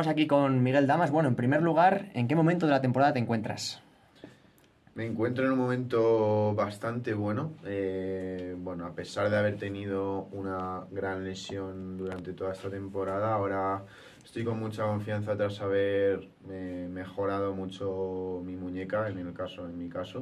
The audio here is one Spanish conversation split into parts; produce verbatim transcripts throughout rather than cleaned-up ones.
estamos aquí con Miguel Damas. Bueno, en primer lugar, ¿en qué momento de la temporada te encuentras? Me encuentro en un momento bastante bueno. Eh, bueno, a pesar de haber tenido una gran lesión durante toda esta temporada, ahora estoy con mucha confianza tras haber eh, mejorado mucho mi muñeca, en el caso, en mi caso,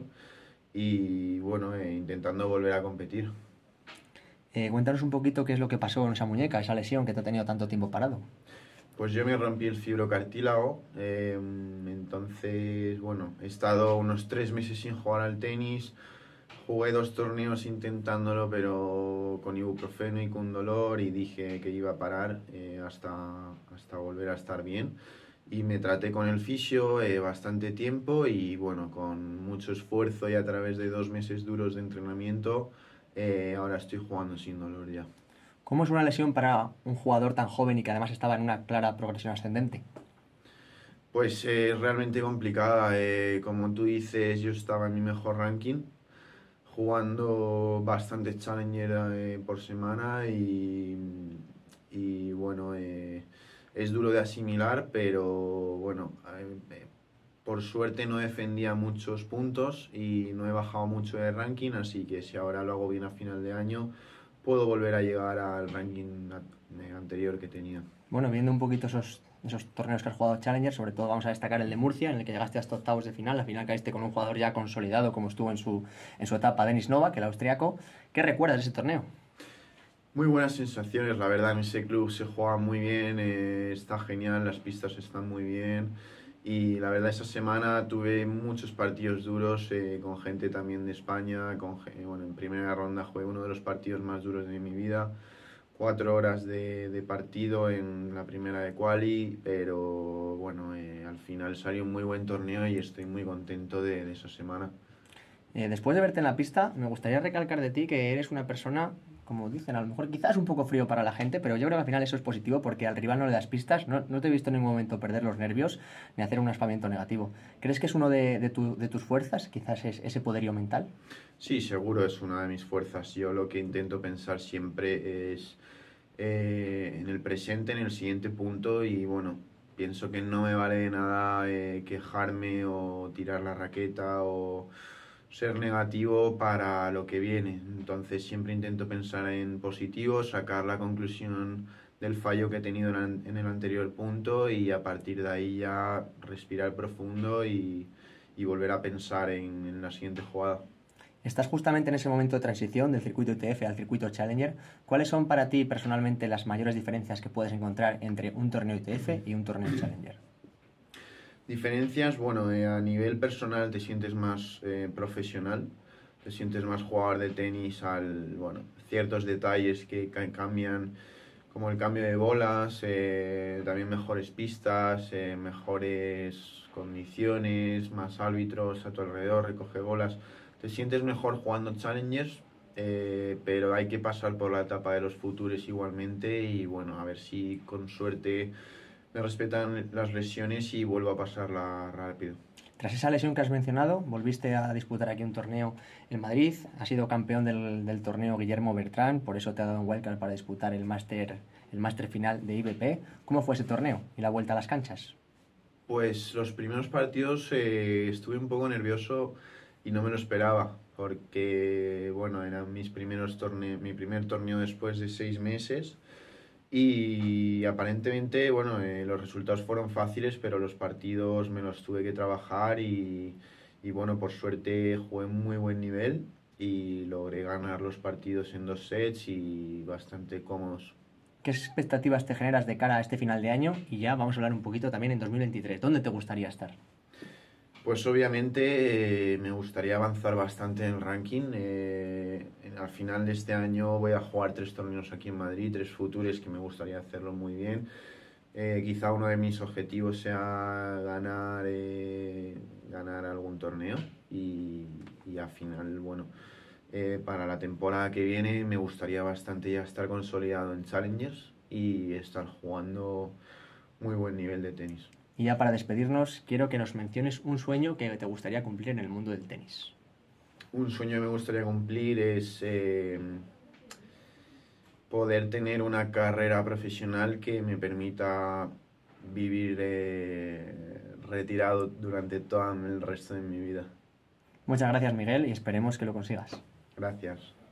y bueno, eh, intentando volver a competir. Eh, cuéntanos un poquito qué es lo que pasó en esa muñeca, esa lesión que te ha tenido tanto tiempo parado. Pues yo me rompí el fibrocartílago, eh, entonces, bueno, he estado unos tres meses sin jugar al tenis. Jugué dos torneos intentándolo, pero con ibuprofeno y con dolor, y dije que iba a parar eh, hasta, hasta volver a estar bien. Y me traté con el fisio eh, bastante tiempo y bueno, con mucho esfuerzo y a través de dos meses duros de entrenamiento, eh, ahora estoy jugando sin dolor ya. ¿Cómo es una lesión para un jugador tan joven y que además estaba en una clara progresión ascendente? Pues eh, es realmente complicada. Eh, como tú dices, yo estaba en mi mejor ranking, jugando bastantes Challenger eh, por semana y, y bueno, eh, es duro de asimilar, pero bueno, eh, eh, por suerte no defendía muchos puntos y no he bajado mucho de ranking, así que si ahora lo hago bien a final de año, puedo volver a llegar al ranking a- eh, anterior que tenía. Bueno, viendo un poquito esos, esos torneos que has jugado Challenger, sobre todo vamos a destacar el de Murcia, en el que llegaste hasta octavos de final. Al final caíste con un jugador ya consolidado, como estuvo en su, en su etapa, Denis Novak, el austriaco. ¿Qué recuerdas de ese torneo? Muy buenas sensaciones, la verdad, en ese club se juega muy bien, eh, está genial, las pistas están muy bien y la verdad esa semana tuve muchos partidos duros eh, con gente también de España, con, ge- bueno, en primera ronda jugué uno de los partidos más duros de mi vida, cuatro horas de, de partido en la primera de quali, pero bueno, eh, al final salió un muy buen torneo y estoy muy contento de, de esa semana. Eh, después de verte en la pista, me gustaría recalcar de ti que eres una persona, como dicen, a lo mejor quizás un poco frío para la gente, pero yo creo que al final eso es positivo porque al rival no le das pistas. No, no te he visto en ningún momento perder los nervios ni hacer un aspaviento negativo. ¿Crees que es uno de, de, tu, de tus fuerzas, quizás es ese poderío mental? Sí, seguro es una de mis fuerzas. Yo lo que intento pensar siempre es eh, en el presente, en el siguiente punto y bueno, pienso que no me vale de nada eh, quejarme o tirar la raqueta o ser negativo para lo que viene. Entonces siempre intento pensar en positivo, sacar la conclusión del fallo que he tenido en, en el anterior punto y a partir de ahí ya respirar profundo y, y volver a pensar en, en la siguiente jugada. Estás justamente en ese momento de transición del circuito I T F al circuito Challenger. ¿Cuáles son para ti personalmente las mayores diferencias que puedes encontrar entre un torneo I T F y un torneo Challenger? Diferencias, bueno, eh, a nivel personal te sientes más eh, profesional, te sientes más jugador de tenis al, bueno, ciertos detalles que ca- cambian, como el cambio de bolas, eh, también mejores pistas, eh, mejores condiciones, más árbitros a tu alrededor, recoge bolas. Te sientes mejor jugando challengers, eh, pero hay que pasar por la etapa de los futures igualmente y bueno, a ver si con suerte me respetan las lesiones y vuelvo a pasarla rápido. Tras esa lesión que has mencionado, volviste a disputar aquí un torneo en Madrid, has sido campeón del, del torneo Guillermo Bertrán, por eso te ha dado un wildcard para disputar el máster el máster final de I B P. ¿Cómo fue ese torneo y la vuelta a las canchas? Pues los primeros partidos eh, estuve un poco nervioso y no me lo esperaba, porque bueno, eran mis primeros torneos, mi primer torneo después de seis meses y aparentemente, bueno, eh, los resultados fueron fáciles, pero los partidos me los tuve que trabajar y, y bueno, por suerte jugué un muy buen nivel y logré ganar los partidos en dos sets y bastante cómodos. ¿Qué expectativas te generas de cara a este final de año? Y ya vamos a hablar un poquito también en dos mil veintitrés. ¿Dónde te gustaría estar? Pues obviamente eh, me gustaría avanzar bastante en el ranking. Eh, en- al final de este año voy a jugar tres torneos aquí en Madrid, tres futures que me gustaría hacerlo muy bien. Eh, quizá uno de mis objetivos sea ganar, eh, ganar algún torneo y, y al final, bueno, eh, para la temporada que viene me gustaría bastante ya estar consolidado en Challengers y estar jugando muy buen nivel de tenis. Y ya para despedirnos, quiero que nos menciones un sueño que te gustaría cumplir en el mundo del tenis. Un sueño que me gustaría cumplir es eh, poder tener una carrera profesional que me permita vivir eh, retirado durante todo el resto de mi vida. Muchas gracias, Miguel, y esperemos que lo consigas. Gracias.